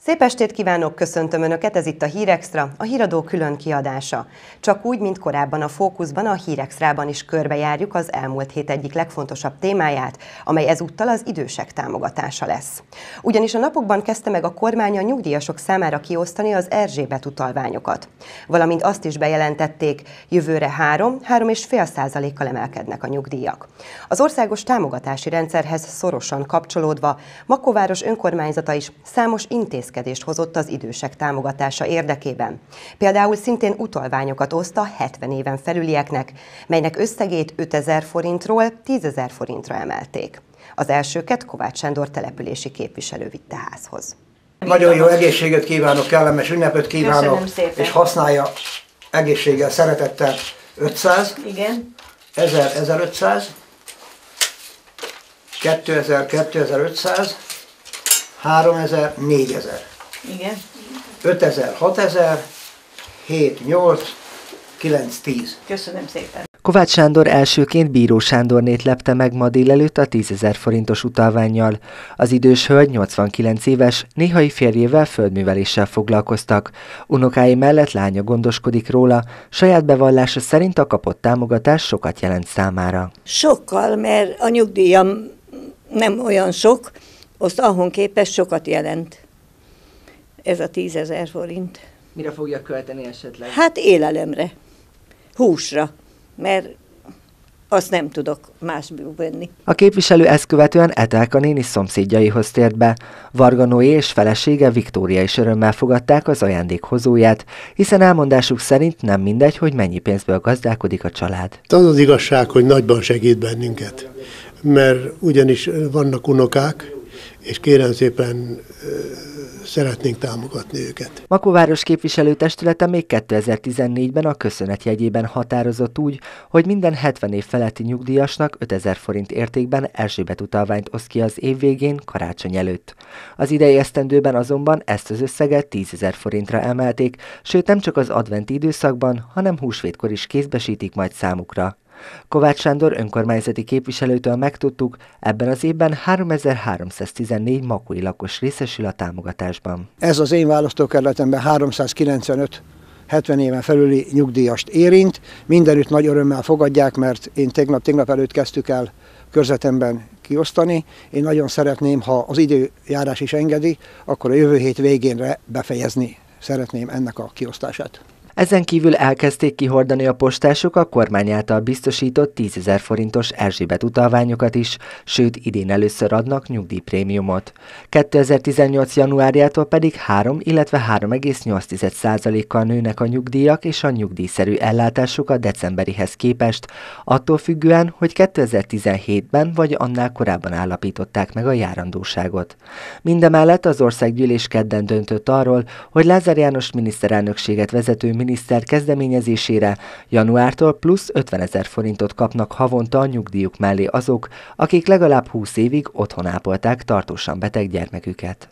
Szép estét kívánok, köszöntöm Önöket, ez itt a Hírextra, a híradó külön kiadása. Csak úgy, mint korábban a Fókuszban, a Hírextrában is körbejárjuk az elmúlt hét egyik legfontosabb témáját, amely ezúttal az idősek támogatása lesz. Ugyanis a napokban kezdte meg a kormány a nyugdíjasok számára kiosztani az Erzsébet utalványokat. Valamint azt is bejelentették, jövőre 3–3,5%-kal emelkednek a nyugdíjak. Az országos támogatási rendszerhez szorosan kapcsolódva Makóváros önkormányzata is számos intézkedést hozott az idősek támogatása érdekében. Például szintén utalványokat oszt a 70 éven felülieknek, melynek összegét 5000 forintról 10 000 forintra emelték. Az elsőket Kovács Sándor települési képviselő vitte házhoz. Nagyon jó egészséget kívánok, kellemes ünnepet kívánok, és használja egészséggel, szeretettel. 500, igen. 1000, 1500, 2000, 2500, 3000, 4000. Igen. 5000, 6000, 7, 8, 9, 10. Köszönöm szépen. Kovács Sándor elsőként Bíró Sándornét lepte meg ma délelőtt a 10 000 forintos utalvánnyal. Az idős hölgy 89 éves, néhai férjével földműveléssel foglalkoztak. Unokái mellett lánya gondoskodik róla, saját bevallása szerint a kapott támogatás sokat jelent számára. Sokkal, mert a nyugdíjam nem olyan sok, azt ahhoz képest sokat jelent. Ez a 10 000 forint. Mire fogja költeni esetleg? Hát élelemre, húsra, mert azt nem tudok másból venni. A képviselő ezt követően Etelka néni szomszédjaihoz tért be. Varga Noé és felesége Viktória is örömmel fogadták az ajándékhozóját, hiszen elmondásuk szerint nem mindegy, hogy mennyi pénzből gazdálkodik a család. Az az igazság, hogy nagyban segít bennünket, mert ugyanis vannak unokák, és kérem szépen szeretnénk támogatni őket. Makóváros képviselőtestülete még 2014-ben a köszönet jegyében határozott úgy, hogy minden 70 év feletti nyugdíjasnak 5000 forint értékben Erzsébet utalványt oszt ki az év végén, karácsony előtt. Az idei esztendőben azonban ezt az összeget 10 000 forintra emelték, sőt nem csak az adventi időszakban, hanem húsvétkor is kézbesítik majd számukra. Kovács Sándor önkormányzati képviselőtől megtudtuk, ebben az évben 3314 makói lakos részesül a támogatásban. Ez az én választókerületemben 395 70 éven felüli nyugdíjast érint. Mindenütt nagy örömmel fogadják, mert én tegnap előtt kezdtük el körzetemben kiosztani. Én nagyon szeretném, ha az időjárás is engedi, akkor a jövő hét végénre befejezni szeretném ennek a kiosztását. Ezen kívül elkezdték kihordani a postások a kormány által biztosított 10 000 forintos Erzsébet utalványokat is, sőt idén először adnak nyugdíjprémiumot. 2018. januárjától pedig 3, illetve 3,8%-kal nőnek a nyugdíjak és a nyugdíjszerű ellátások a decemberihez képest, attól függően, hogy 2017-ben vagy annál korábban állapították meg a járandóságot. Mindemellett az országgyűlés kedden döntött arról, hogy Lázár János miniszterelnökséget vezető miniszter kezdeményezésére januártól plusz 50 000 forintot kapnak havonta a nyugdíjuk mellé azok, akik legalább 20 évig otthon ápolták tartósan beteg gyermeküket.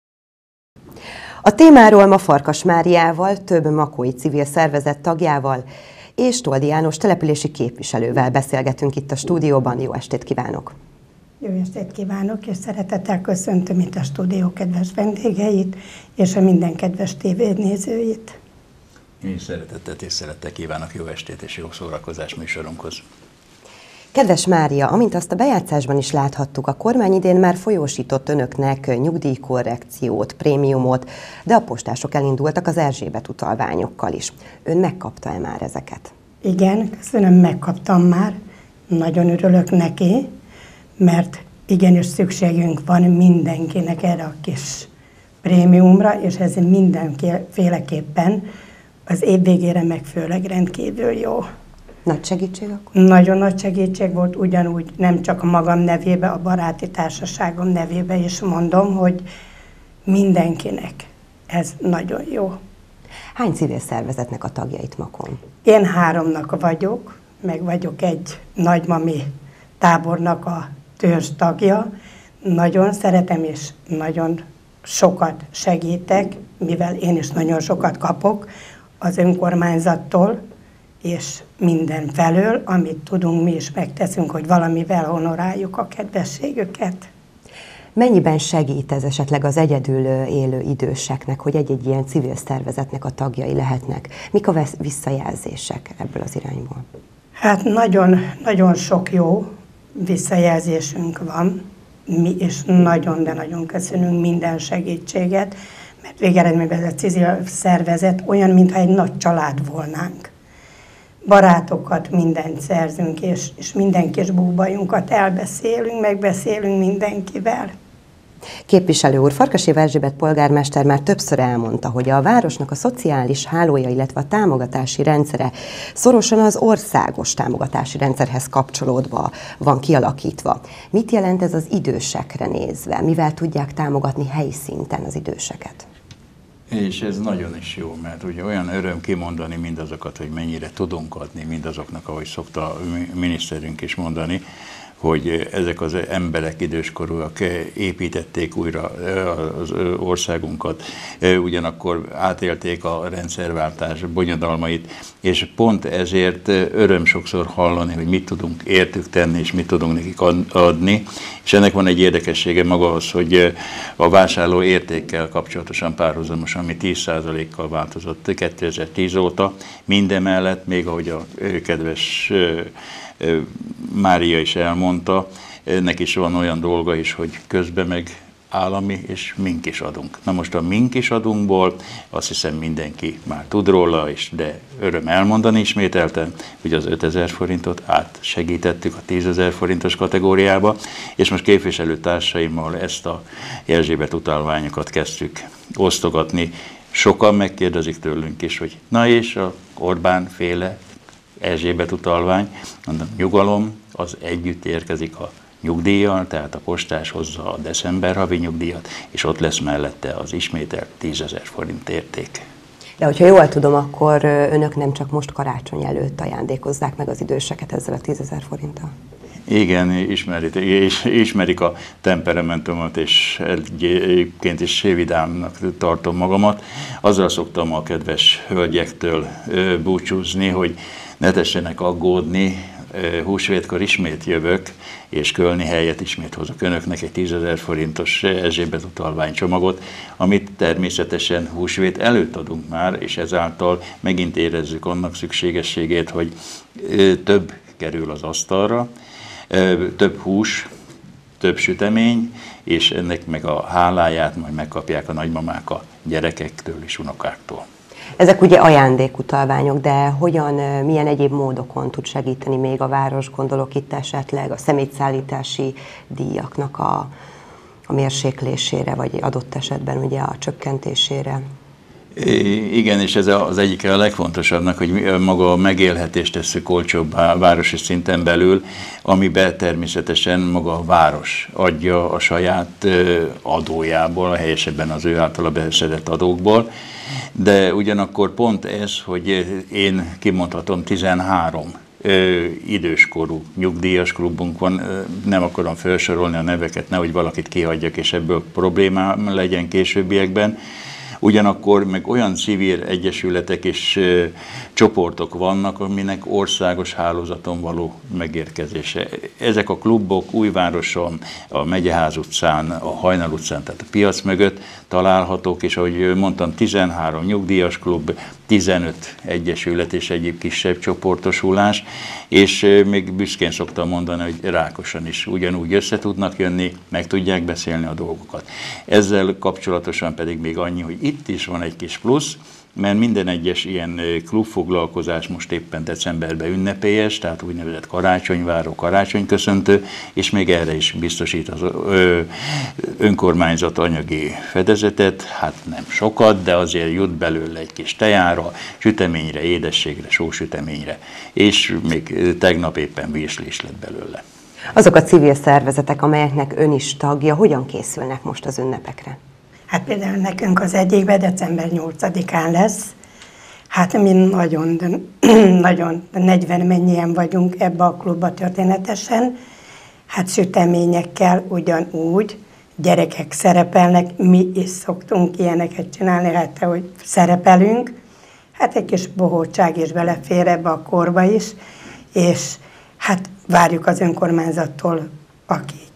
A témáról ma Farkas Máriával, több makói civil szervezet tagjával és Toldi János települési képviselővel beszélgetünk itt a stúdióban. Jó estét kívánok! Jó estét kívánok, és szeretettel köszöntöm itt a stúdió kedves vendégeit, és a minden kedves tévénézőit. Én is szeretettel kívánok jó estét és jó szórakozás műsorunkhoz. Kedves Mária, amint azt a bejátszásban is láthattuk, a kormány idén már folyósított önöknek nyugdíjkorrekciót, prémiumot, de a postások elindultak az Erzsébet utalványokkal is. Ön megkapta-e már ezeket? Igen, köszönöm, megkaptam már. Nagyon örülök neki, mert igenis szükségünk van mindenkinek erre a kis prémiumra, és ez mindenféleképpen az év végére meg főleg rendkívül jó. Nagy segítség akkor? Nagyon nagy segítség volt, ugyanúgy nem csak a magam nevébe, a baráti társaságom nevébe is mondom, hogy mindenkinek ez nagyon jó. Hány civil szervezetnek a tagjait Makón? Én 3-nak vagyok, meg vagyok egy nagymami tábornak a törzs tagja. Nagyon szeretem és nagyon sokat segítek, mivel én is nagyon sokat kapok az önkormányzattól, és minden felől, amit tudunk, mi is megteszünk, hogy valamivel honoráljuk a kedvességüket. Mennyiben segít ez esetleg az egyedül élő időseknek, hogy egy-egy ilyen civil szervezetnek a tagjai lehetnek? Mik a visszajelzések ebből az irányból? Hát nagyon sok jó visszajelzésünk van. Mi is nagyon, de nagyon köszönünk minden segítséget, mert végeredményben ez a civil szervezet olyan, mintha egy nagy család volnánk. Barátokat, mindent szerzünk, és minden kis búbajunkat elbeszélünk, megbeszélünk mindenkivel. Képviselő úr, Farkas Erzsébet polgármester már többször elmondta, hogy a városnak a szociális hálója, illetve a támogatási rendszere szorosan az országos támogatási rendszerhez kapcsolódva van kialakítva. Mit jelent ez az idősekre nézve? Mivel tudják támogatni helyi szinten az időseket? És ez nagyon is jó, mert ugye olyan öröm kimondani mindazokat, hogy mennyire tudunk adni mindazoknak, ahogy szokta a miniszterünk is mondani, hogy ezek az emberek, időskorúak építették újra az országunkat, ugyanakkor átélték a rendszerváltás bonyodalmait, és pont ezért öröm sokszor hallani, hogy mit tudunk értük tenni, és mit tudunk nekik adni, és ennek van egy érdekessége maga az, hogy a vásárló értékkel kapcsolatosan párhuzamosan, ami 10%-kal változott 2010 óta, mindemellett, még ahogy a kedves Mária is elmondta, ennek is van olyan dolga is, hogy közben meg állami és mink is adunk. Na most a mink is adunkból azt hiszem mindenki már tud róla, de öröm elmondani ismételten, hogy az 5000 forintot átsegítettük a 10 000 forintos kategóriába, és most képviselőtársaimmal ezt a Erzsébet utalványokat kezdtük osztogatni. Sokan megkérdezik tőlünk is, hogy na és a Orbán féle Erzsébet utalvány, mondom, nyugalom, az együtt érkezik a nyugdíjjal, tehát a postás hozza a december havi nyugdíjat, és ott lesz mellette az ismételt 10 000 forint érték. De hogyha jól tudom, akkor önök nem csak most karácsony előtt ajándékozzák meg az időseket ezzel a 10 000 forinttal? Igen, ismerik a temperamentomat, és egyébként is vidámnak tartom magamat. Azzal szoktam a kedves hölgyektől búcsúzni, hogy ne tessenek aggódni, húsvétkor ismét jövök, és Kölni helyet ismét hozok önöknek egy 10 000 forintos Erzsébet utalványcsomagot, amit természetesen húsvét előtt adunk már, és ezáltal megint érezzük annak szükségességét, hogy több kerül az asztalra, több hús, több sütemény, és ennek meg a háláját majd megkapják a nagymamák a gyerekektől és unokáktól. Ezek ugye ajándékutalványok, de hogyan, milyen egyéb módokon tud segíteni még a város, gondolok itt esetleg a szemétszállítási díjaknak a mérséklésére, vagy adott esetben ugye a csökkentésére? Igen, és ez az egyik a legfontosabbnak, hogy maga a megélhetést tesszük olcsóbbá városi szinten belül, amiben természetesen maga a város adja a saját adójából, helyesebben az ő általa beszedett adókból. De ugyanakkor pont ez, hogy én kimondhatom 13 időskorú nyugdíjas klubunk van, nem akarom felsorolni a neveket, nehogy valakit kihagyjak, és ebből problémám legyen későbbiekben. Ugyanakkor meg olyan civil egyesületek és csoportok vannak, aminek országos hálózaton való megérkezése. Ezek a klubok Újvároson, a Megyeház utcán, a Hajnal utcán, tehát a piac mögött találhatók, és ahogy mondtam, 13 nyugdíjas klub, 15 egyesület és egyéb kisebb csoportosulás, és még büszkén szoktam mondani, hogy Rákoson is ugyanúgy össze tudnak jönni, meg tudják beszélni a dolgokat. Ezzel kapcsolatosan pedig még annyi, hogy itt is van egy kis plusz, mert minden egyes ilyen klubfoglalkozás most éppen decemberben ünnepélyes, tehát úgynevezett karácsonyváró, karácsonyköszöntő, és még erre is biztosít az önkormányzat anyagi fedezetet, hát nem sokat, de azért jut belőle egy kis tejára, süteményre, édességre, sósüteményre, és még tegnap éppen virsli is lett belőle. Azok a civil szervezetek, amelyeknek ön is tagja, hogyan készülnek most az ünnepekre? Hát például nekünk az egyikben december 8-án lesz. Hát mi nagyon 40 mennyien vagyunk ebbe a klubba történetesen. Hát süteményekkel ugyanúgy, gyerekek szerepelnek, mi is szoktunk ilyeneket csinálni, hát hogy szerepelünk. Hát egy kis bohótság is belefér ebbe a korba is, és hát várjuk az önkormányzattól, akik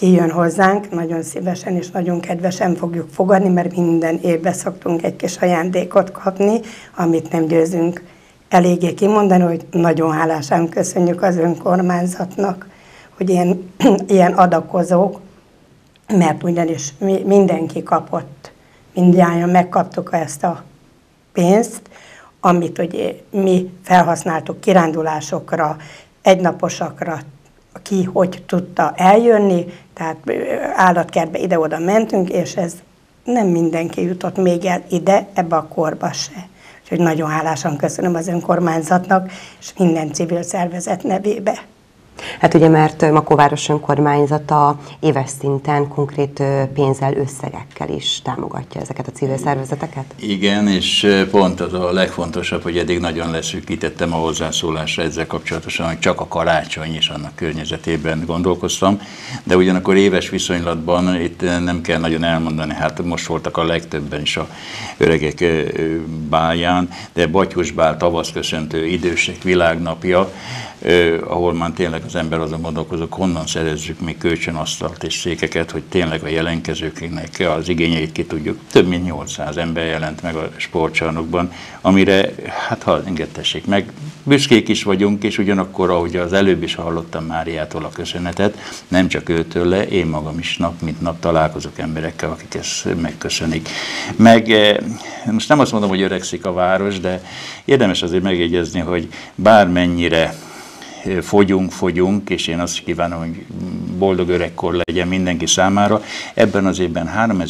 kijön hozzánk, nagyon szívesen és nagyon kedvesen fogjuk fogadni, mert minden évben szoktunk egy kis ajándékot kapni, amit nem győzünk eléggé kimondani, hogy nagyon hálásan köszönjük az önkormányzatnak, hogy ilyen adakozók, mert ugyanis mindenki kapott, mindjárt megkaptuk ezt a pénzt, amit ugye mi felhasználtuk kirándulásokra, egynaposakra, ki hogy tudta eljönni, tehát állatkertbe ide-oda mentünk, és ez nem mindenki jutott még el ide, ebbe a korba se. Úgyhogy nagyon hálásan köszönöm az önkormányzatnak, és minden civil szervezet nevébe. Hát ugye, mert Makóváros önkormányzata éves szinten konkrét pénzzel, összegekkel is támogatja ezeket a civil szervezeteket? Igen, és pont az a legfontosabb, hogy eddig nagyon leszűkítettem a hozzászólásra ezzel kapcsolatosan, hogy csak a karácsony és annak környezetében gondolkoztam, de ugyanakkor éves viszonylatban itt nem kell nagyon elmondani, hát most voltak a legtöbben is a öregek bálján, de Batyos bál, tavaszköszöntő idősek világnapja, ahol már tényleg az ember azon gondolkozik, honnan szerezzük még kölcsönasztalt és székeket, hogy tényleg a jelentkezőknek az igényeit ki tudjuk. Több mint 800 ember jelent meg a sportcsarnokban, amire, hát ha engedtessék meg, büszkék is vagyunk, és ugyanakkor, ahogy az előbb is hallottam Máriától a köszönetet, nem csak őtől le, én magam is nap mint nap találkozok emberekkel, akik ezt megköszönik. Meg most nem azt mondom, hogy öregszik a város, de érdemes azért megjegyezni, hogy bármennyire fogyunk, és én azt kívánom, hogy boldog öregkor legyen mindenki számára. Ebben az évben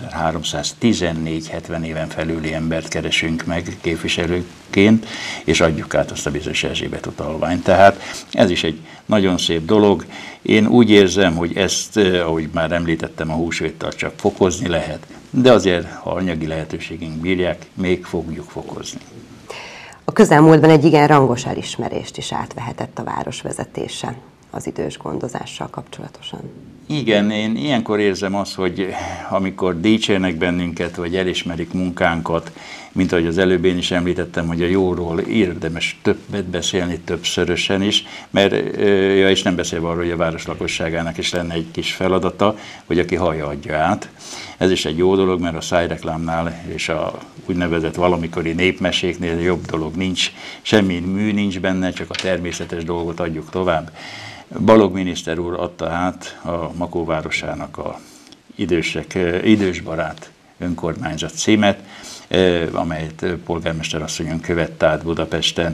3314 70 éven felüli embert keresünk meg képviselőként, és adjuk át azt a bizonyos Erzsébet utalványt. Tehát ez is egy nagyon szép dolog. Én úgy érzem, hogy ezt, ahogy már említettem, a húsvéttal csak fokozni lehet, de azért, ha anyagi lehetőségünk bírják, még fogjuk fokozni. A közelmúltban egy igen rangos elismerést is átvehetett a város vezetése az idős gondozással kapcsolatosan. Igen, én ilyenkor érzem azt, hogy amikor dicsérnek bennünket, vagy elismerik munkánkat, mint ahogy az előbb én is említettem, hogy a jóról érdemes többet beszélni, többszörösen is, mert és nem beszélve arról, hogy a város lakosságának is lenne egy kis feladata, hogy aki hallja, adja át. Ez is egy jó dolog, mert a szájreklámnál és a úgynevezett valamikori népmeséknél jobb dolog nincs, semmi mű nincs benne, csak a természetes dolgot adjuk tovább. Balogh miniszter úr adta át a Makóvárosának a idősbarát önkormányzat címet, amelyet polgármester asszonyon követte át Budapesten.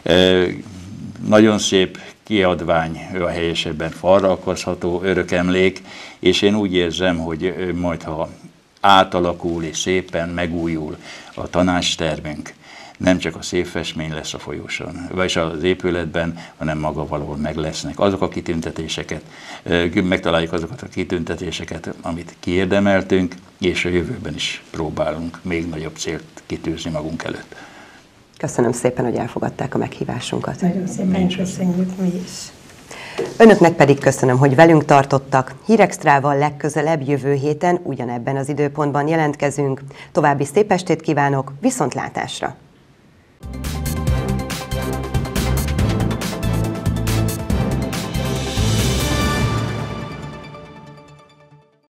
Nagyon szép kiadvány, a helyesebben falra akasztható örökemlék, és én úgy érzem, hogy majd ha átalakul és szépen megújul a tanácstermünk, nem csak a szép festmény lesz a folyosón, vagyis az épületben, hanem maga valahol meg lesznek azok a kitüntetéseket, megtaláljuk azokat a kitüntetéseket, amit kiérdemeltünk, és a jövőben is próbálunk még nagyobb célt kitűzni magunk előtt. Köszönöm szépen, hogy elfogadták a meghívásunkat. Nagyon szépen köszönjük mi is. Önöknek pedig köszönöm, hogy velünk tartottak. Hírextrával legközelebb jövő héten ugyanebben az időpontban jelentkezünk. További szép estét kívánok, viszontlátásra!